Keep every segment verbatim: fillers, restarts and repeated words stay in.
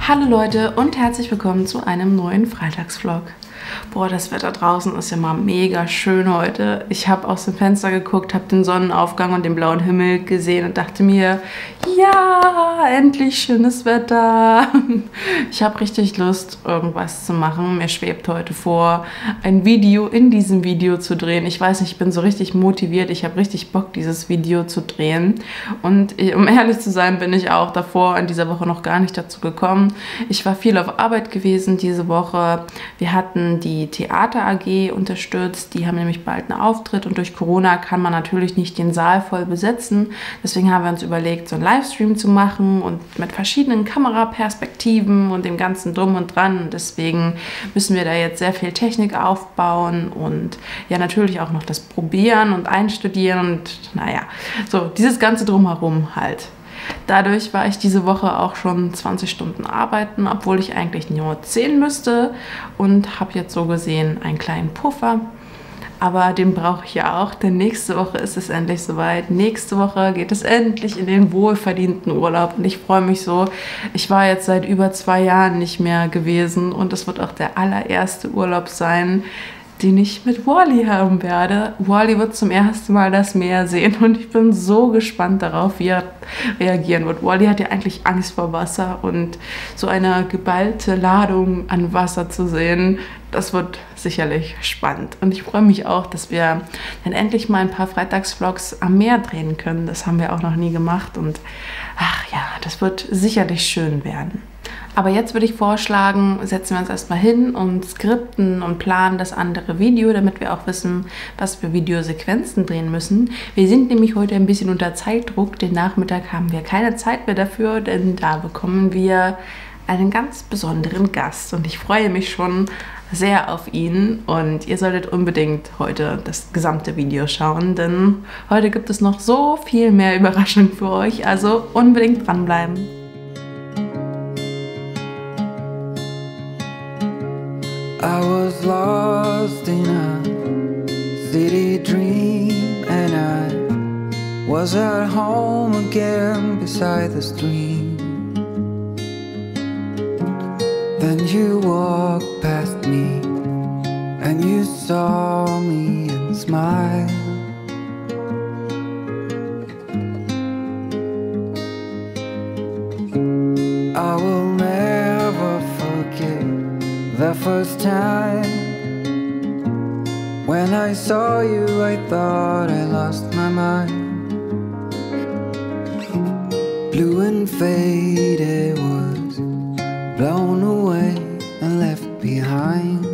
Hallo Leute und herzlich willkommen zu einem neuen Freitagsvlog. Boah, das Wetter draußen ist ja mal mega schön heute. Ich habe aus dem Fenster geguckt, habe den Sonnenaufgang und den blauen Himmel gesehen und dachte mir, ja, endlich schönes Wetter. Ich habe richtig Lust, irgendwas zu machen. Mir schwebt heute vor, ein Video in diesem Video zu drehen. Ich weiß nicht, ich bin so richtig motiviert. Ich habe richtig Bock, dieses Video zu drehen. Und um ehrlich zu sein, bin ich auch davor in dieser Woche noch gar nicht dazu gekommen. Ich war viel auf Arbeit gewesen diese Woche. Wir hatten die Theater A G unterstützt. Die haben nämlich bald einen Auftritt und durch Corona kann man natürlich nicht den Saal voll besetzen. Deswegen haben wir uns überlegt, so einen Livestream zu machen und mit verschiedenen Kameraperspektiven und dem ganzen Drum und Dran. Und deswegen müssen wir da jetzt sehr viel Technik aufbauen und ja natürlich auch noch das Probieren und Einstudieren und naja, so dieses ganze Drumherum halt. Dadurch war ich diese Woche auch schon zwanzig Stunden arbeiten, obwohl ich eigentlich nur zehn müsste und habe jetzt so gesehen einen kleinen Puffer. Aber den brauche ich ja auch, denn nächste Woche ist es endlich soweit. Nächste Woche geht es endlich in den wohlverdienten Urlaub und ich freue mich so. Ich war jetzt seit über zwei Jahren nicht mehr gewesen und es wird auch der allererste Urlaub sein, den ich mit Wally haben werde. Wally wird zum ersten Mal das Meer sehen und ich bin so gespannt darauf, wie er reagieren wird. Wally hat ja eigentlich Angst vor Wasser und so eine geballte Ladung an Wasser zu sehen, das wird sicherlich spannend. Und ich freue mich auch, dass wir dann endlich mal ein paar Freitagsvlogs am Meer drehen können. Das haben wir auch noch nie gemacht und ach ja, das wird sicherlich schön werden. Aber jetzt würde ich vorschlagen, setzen wir uns erstmal hin und skripten und planen das andere Video, damit wir auch wissen, was für Videosequenzen drehen müssen. Wir sind nämlich heute ein bisschen unter Zeitdruck. Den Nachmittag haben wir keine Zeit mehr dafür, denn da bekommen wir einen ganz besonderen Gast. Und ich freue mich schon sehr auf ihn. Und ihr solltet unbedingt heute das gesamte Video schauen, denn heute gibt es noch so viel mehr Überraschung für euch. Also unbedingt dranbleiben. I was lost in a city dream and I was at home again beside the stream. Then you walked past me and you saw me and smiled. I will never forget the first time when I saw you, I thought I lost my mind. Blue and faded was blown away and left behind.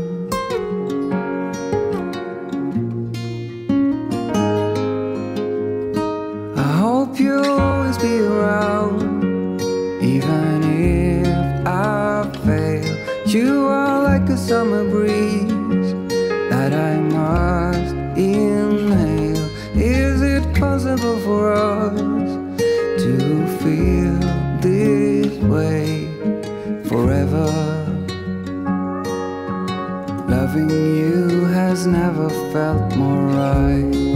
I hope you'll always be around, even if I fail. You are like a summer breeze that I must inhale. Is it possible for us to feel this way forever? Loving you has never felt more right.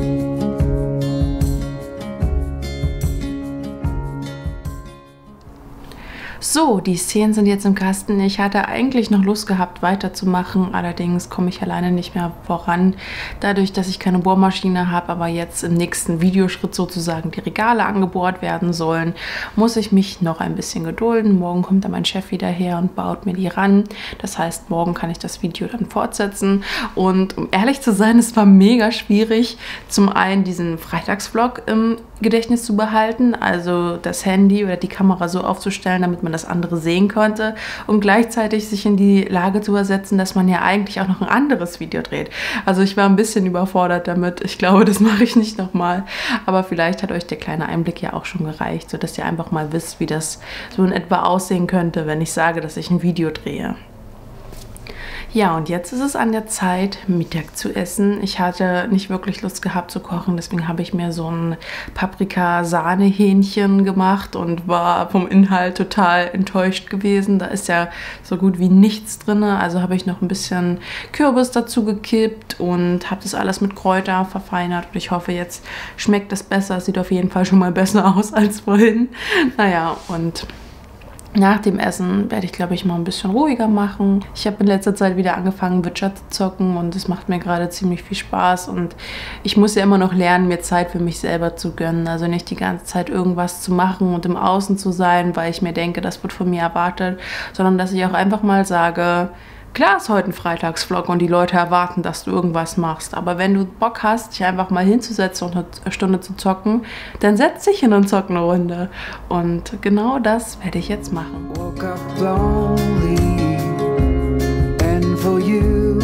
So, die Szenen sind jetzt im Kasten. Ich hatte eigentlich noch Lust gehabt, weiterzumachen. Allerdings komme ich alleine nicht mehr voran. Dadurch, dass ich keine Bohrmaschine habe, aber jetzt im nächsten Videoschritt sozusagen die Regale angebohrt werden sollen, muss ich mich noch ein bisschen gedulden. Morgen kommt dann mein Chef wieder her und baut mir die ran. Das heißt, morgen kann ich das Video dann fortsetzen. Und um ehrlich zu sein, es war mega schwierig, zum einen diesen Freitagsvlog im Gedächtnis zu behalten, also das Handy oder die Kamera so aufzustellen, damit man das andere sehen konnte und gleichzeitig sich in die Lage zu versetzen, dass man ja eigentlich auch noch ein anderes Video dreht. Also ich war ein bisschen überfordert damit. Ich glaube, das mache ich nicht nochmal. Aber vielleicht hat euch der kleine Einblick ja auch schon gereicht, sodass ihr einfach mal wisst, wie das so in etwa aussehen könnte, wenn ich sage, dass ich ein Video drehe. Ja, und jetzt ist es an der Zeit, Mittag zu essen. Ich hatte nicht wirklich Lust gehabt zu kochen, deswegen habe ich mir so ein Paprika-Sahne-Hähnchen gemacht und war vom Inhalt total enttäuscht gewesen. Da ist ja so gut wie nichts drin, also habe ich noch ein bisschen Kürbis dazu gekippt und habe das alles mit Kräuter verfeinert. Und ich hoffe, jetzt schmeckt es besser. Es sieht auf jeden Fall schon mal besser aus als vorhin. Naja, und Nach dem Essen werde ich, glaube ich, mal ein bisschen ruhiger machen. Ich habe in letzter Zeit wieder angefangen, Witcher zu zocken und es macht mir gerade ziemlich viel Spaß. Und ich muss ja immer noch lernen, mir Zeit für mich selber zu gönnen. Also nicht die ganze Zeit irgendwas zu machen und im Außen zu sein, weil ich mir denke, das wird von mir erwartet, sondern dass ich auch einfach mal sage, klar ist heute ein Freitagsvlog und die Leute erwarten, dass du irgendwas machst. Aber wenn du Bock hast, dich einfach mal hinzusetzen und eine Stunde zu zocken, dann setz dich hin und zock eine Runde. Und genau das werde ich jetzt machen. Woke up lonely, and for you,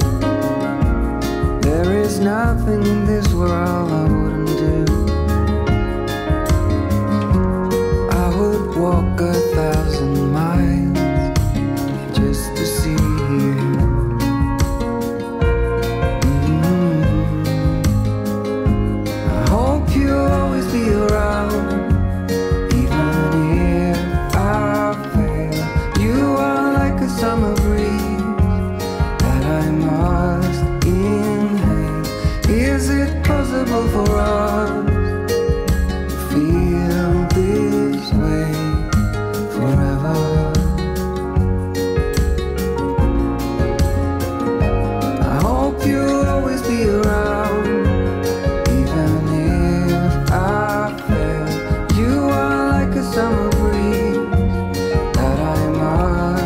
there is nothing in this world I wouldn't do. I would walk a thousand miles just to see you. Mm-hmm. I hope you'll always be around. Summer breeze that I must inhale. Is it possible for us to feel this way forever? I hope you'll always be around, even if I fail. You are like a summer breeze that I must.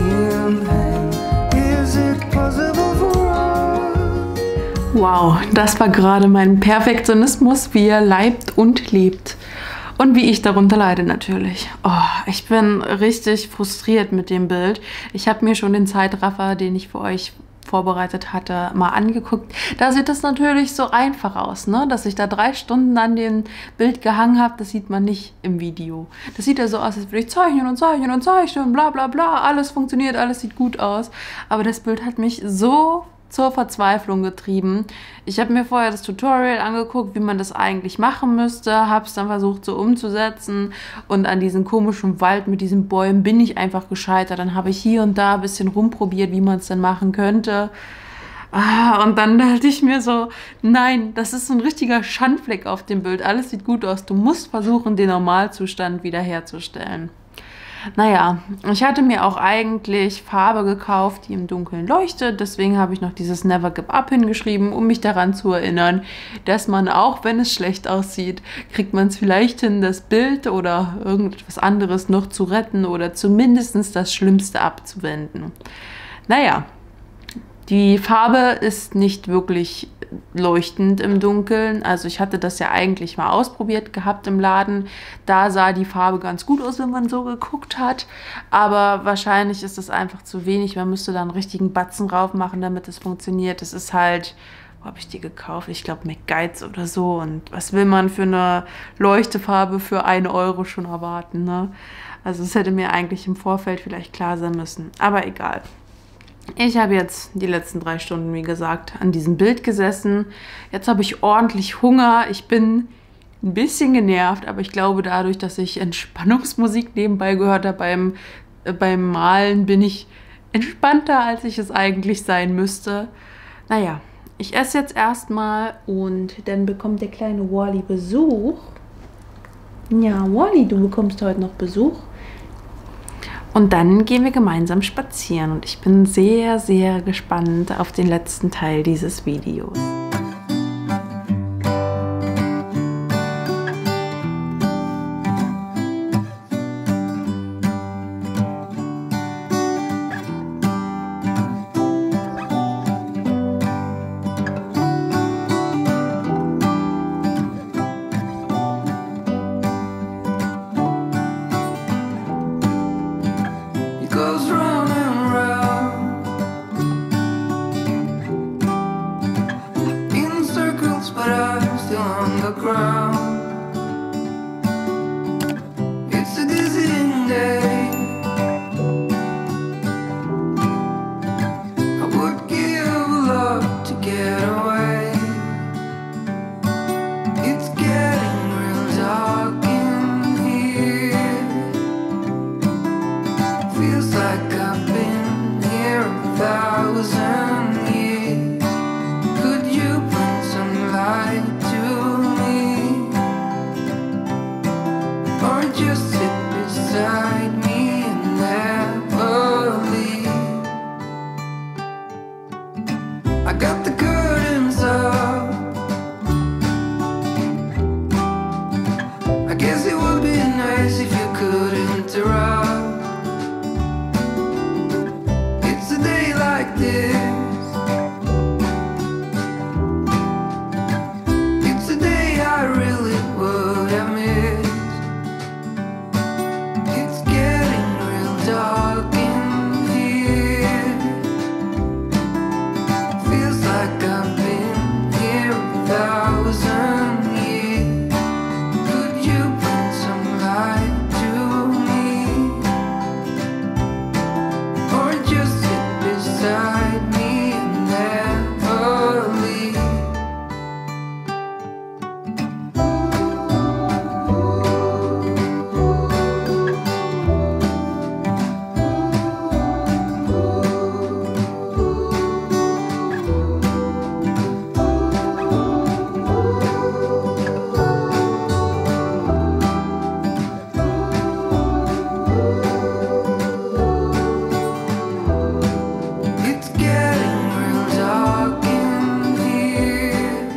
Wow, das war gerade mein Perfektionismus, wie er leibt und lebt. Und wie ich darunter leide natürlich. Oh, ich bin richtig frustriert mit dem Bild. Ich habe mir schon den Zeitraffer, den ich für euch vorbereitet hatte, mal angeguckt. Da sieht es natürlich so einfach aus, ne? Dass ich da drei Stunden an dem Bild gehangen habe, das sieht man nicht im Video. Das sieht ja so aus, als würde ich zeichnen und zeichnen und zeichnen und bla bla bla. Alles funktioniert, alles sieht gut aus. Aber das Bild hat mich so zur Verzweiflung getrieben. Ich habe mir vorher das Tutorial angeguckt, wie man das eigentlich machen müsste, habe es dann versucht so umzusetzen und an diesem komischen Wald mit diesen Bäumen bin ich einfach gescheitert. Dann habe ich hier und da ein bisschen rumprobiert, wie man es denn machen könnte. Ah, und dann dachte ich mir so, nein, das ist so ein richtiger Schandfleck auf dem Bild. Alles sieht gut aus. Du musst versuchen, den Normalzustand wiederherzustellen. Naja, ich hatte mir auch eigentlich Farbe gekauft, die im Dunkeln leuchtet. Deswegen habe ich noch dieses Never Give Up hingeschrieben, um mich daran zu erinnern, dass man, auch wenn es schlecht aussieht, kriegt man es vielleicht hin, das Bild oder irgendetwas anderes noch zu retten oder zumindest das Schlimmste abzuwenden. Naja, die Farbe ist nicht wirklich leuchtend im Dunkeln. Also ich hatte das ja eigentlich mal ausprobiert gehabt im Laden. Da sah die Farbe ganz gut aus, wenn man so geguckt hat. Aber wahrscheinlich ist es einfach zu wenig. Man müsste da einen richtigen Batzen drauf machen, damit es funktioniert. Das ist halt, wo habe ich die gekauft? Ich glaube McGuides oder so. Und was will man für eine Leuchtefarbe für einen Euro schon erwarten, ne? Also es hätte mir eigentlich im Vorfeld vielleicht klar sein müssen. Aber egal. Ich habe jetzt die letzten drei Stunden, wie gesagt, an diesem Bild gesessen. Jetzt habe ich ordentlich Hunger. Ich bin ein bisschen genervt, aber ich glaube, dadurch, dass ich Entspannungsmusik nebenbei gehört habe beim, äh, beim Malen, bin ich entspannter, als ich es eigentlich sein müsste. Naja, ich esse jetzt erstmal und dann bekommt der kleine Wally Besuch. Ja, Wally, du bekommst heute noch Besuch. Und dann gehen wir gemeinsam spazieren und ich bin sehr, sehr gespannt auf den letzten Teil dieses Videos. Goes round and round in circles, but I'm still on the ground. It's a dizzying day. I would give a lot to get away. It's getting real dark in here. Feels like I've been here a thousand years. Could you bring some light to me? Or just sit beside me I got the curtains up. I guess it would be nice if you could interrupt. It's a day like this. It's a day I really would have missed. It's getting real dark in here. Feels like I've been here a thousand years. Could you bring some light to me? Or just sit beside me and never leave? It's getting real dark in here.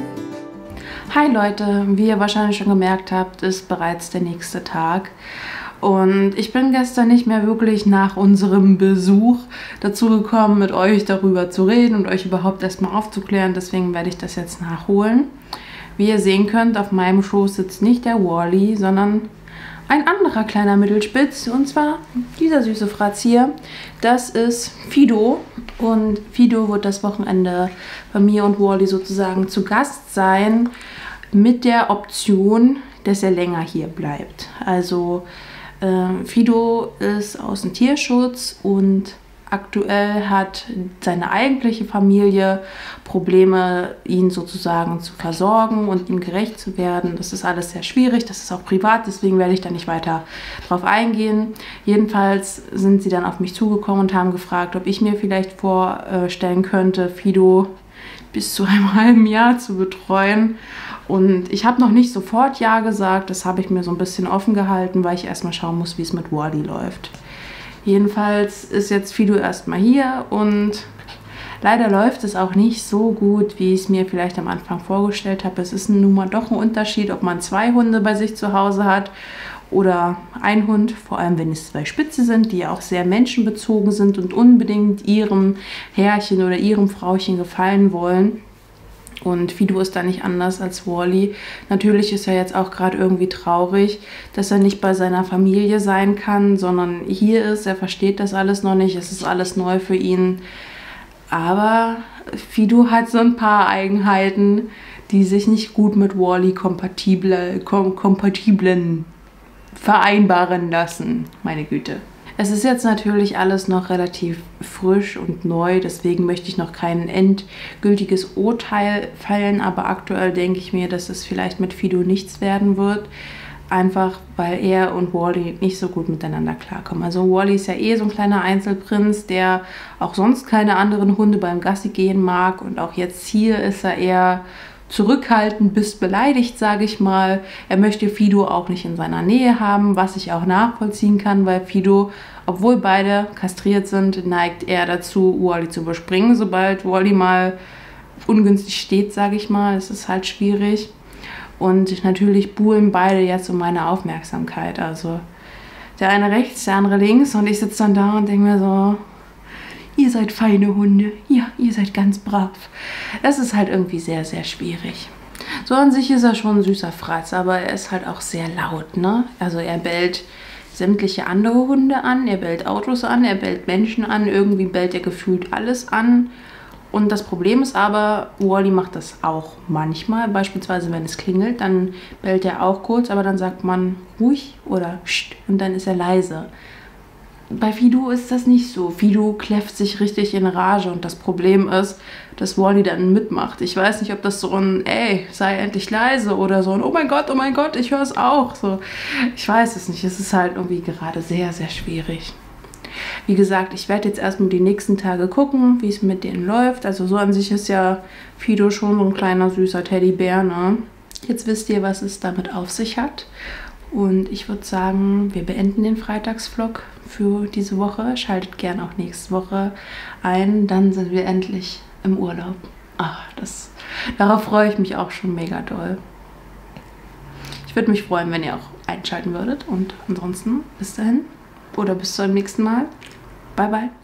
Hi Leute, wie ihr wahrscheinlich schon gemerkt habt, ist bereits der nächste Tag. Und ich bin gestern nicht mehr wirklich nach unserem Besuch dazu gekommen, mit euch darüber zu reden und euch überhaupt erstmal aufzuklären. Deswegen werde ich das jetzt nachholen. Wie ihr sehen könnt, auf meinem Schoß sitzt nicht der Wally, sondern ein anderer kleiner Mittelspitz. Und zwar dieser süße Fratz hier. Das ist Fido. Und Fido wird das Wochenende bei mir und Wally sozusagen zu Gast sein. Mit der Option, dass er länger hier bleibt. Also äh, Fido ist aus dem Tierschutz und aktuell hat seine eigentliche Familie Probleme, ihn sozusagen zu versorgen und ihm gerecht zu werden. Das ist alles sehr schwierig, das ist auch privat, deswegen werde ich da nicht weiter drauf eingehen. Jedenfalls sind sie dann auf mich zugekommen und haben gefragt, ob ich mir vielleicht vorstellen könnte, Fido bis zu einem halben Jahr zu betreuen. Und ich habe noch nicht sofort Ja gesagt, das habe ich mir so ein bisschen offen gehalten, weil ich erstmal schauen muss, wie es mit Wally läuft. Jedenfalls ist jetzt Fido erstmal hier und leider läuft es auch nicht so gut, wie ich es mir vielleicht am Anfang vorgestellt habe. Es ist nun mal doch ein Unterschied, ob man zwei Hunde bei sich zu Hause hat oder ein Hund, vor allem wenn es zwei Spitze sind, die ja auch sehr menschenbezogen sind und unbedingt ihrem Herrchen oder ihrem Frauchen gefallen wollen. Und Fido ist da nicht anders als Wally. Natürlich ist er jetzt auch gerade irgendwie traurig, dass er nicht bei seiner Familie sein kann, sondern hier ist. Er versteht das alles noch nicht. Es ist alles neu für ihn. Aber Fido hat so ein paar Eigenheiten, die sich nicht gut mit Wally kompatibel, kom kompatiblen vereinbaren lassen. Meine Güte. Es ist jetzt natürlich alles noch relativ frisch und neu, deswegen möchte ich noch kein endgültiges Urteil fällen, aber aktuell denke ich mir, dass es vielleicht mit Fido nichts werden wird, einfach weil er und Wally nicht so gut miteinander klarkommen. Also Wally ist ja eh so ein kleiner Einzelprinz, der auch sonst keine anderen Hunde beim Gassi gehen mag und auch jetzt hier ist er eher zurückhaltend bis beleidigt, sage ich mal. Er möchte Fido auch nicht in seiner Nähe haben, was ich auch nachvollziehen kann, weil Fido, obwohl beide kastriert sind, neigt er dazu, Wally zu überspringen, sobald Wally mal ungünstig steht, sage ich mal. Es ist halt schwierig. Und natürlich buhlen beide jetzt um meine Aufmerksamkeit. Also der eine rechts, der andere links und ich sitze dann da und denke mir so, ihr seid feine Hunde, ja, ihr seid ganz brav. Das ist halt irgendwie sehr, sehr schwierig. So an sich ist er schon ein süßer Fratz, aber er ist halt auch sehr laut, ne? Also er bellt sämtliche andere Hunde an, er bellt Autos an, er bellt Menschen an, irgendwie bellt er gefühlt alles an. Und das Problem ist aber, Wally macht das auch manchmal, beispielsweise wenn es klingelt, dann bellt er auch kurz, aber dann sagt man ruhig oder Psst und dann ist er leise. Bei Fido ist das nicht so. Fido kläfft sich richtig in Rage und das Problem ist, dass Wally dann mitmacht. Ich weiß nicht, ob das so ein ey, sei endlich leise oder so ein oh mein Gott, oh mein Gott, ich höre es auch. So, ich weiß es nicht. Es ist halt irgendwie gerade sehr, sehr schwierig. Wie gesagt, ich werde jetzt erstmal die nächsten Tage gucken, wie es mit denen läuft. Also so an sich ist ja Fido schon so ein kleiner süßer Teddybär, ne? Jetzt wisst ihr, was es damit auf sich hat. Und ich würde sagen, wir beenden den Freitagsvlog für diese Woche. Schaltet gern auch nächste Woche ein, dann sind wir endlich im Urlaub. ach, das, darauf freue ich mich auch schon mega doll. Ich würde mich freuen, wenn ihr auch einschalten würdet. Und ansonsten bis dahin oder bis zum nächsten Mal. Bye, bye.